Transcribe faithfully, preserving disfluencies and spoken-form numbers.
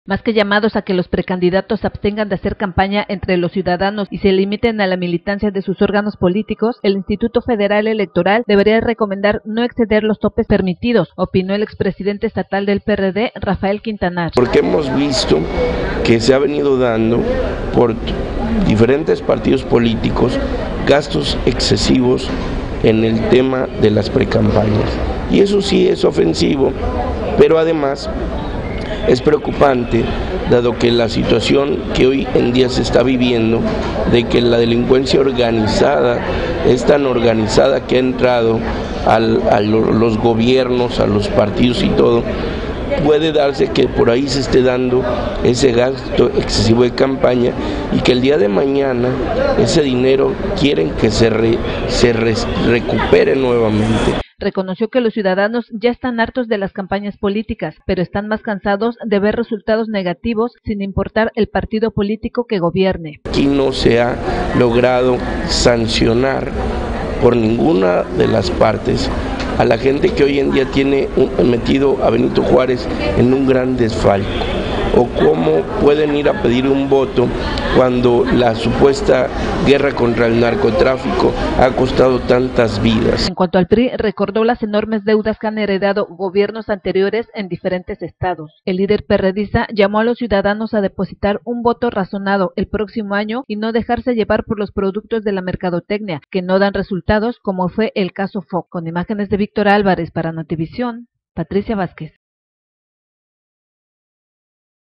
Más que llamados a que los precandidatos se abstengan de hacer campaña entre los ciudadanos y se limiten a la militancia de sus órganos políticos, el Instituto Federal Electoral debería recomendar no exceder los topes permitidos, opinó el expresidente estatal del P R D, Rafael Quintanar. Porque hemos visto que se ha venido dando por diferentes partidos políticos gastos excesivos en el tema de las precampañas. Y eso sí es ofensivo, pero además es preocupante, dado que la situación que hoy en día se está viviendo, de que la delincuencia organizada es tan organizada que ha entrado al, a los gobiernos, a los partidos y todo, puede darse que por ahí se esté dando ese gasto excesivo de campaña y que el día de mañana ese dinero quieren que se, re, se re, recupere nuevamente. Reconoció que los ciudadanos ya están hartos de las campañas políticas, pero están más cansados de ver resultados negativos sin importar el partido político que gobierne. Aquí no se ha logrado sancionar por ninguna de las partes a la gente que hoy en día tiene un, metido a Benito Juárez en un gran desfalco, o cómo pueden ir a pedir un voto cuando la supuesta guerra contra el narcotráfico ha costado tantas vidas. En cuanto al P R I, recordó las enormes deudas que han heredado gobiernos anteriores en diferentes estados. El líder perredista llamó a los ciudadanos a depositar un voto razonado el próximo año y no dejarse llevar por los productos de la mercadotecnia que no dan resultados, como fue el caso Fox. Con imágenes de Víctor Álvarez para Notivisión, Patricia Vázquez.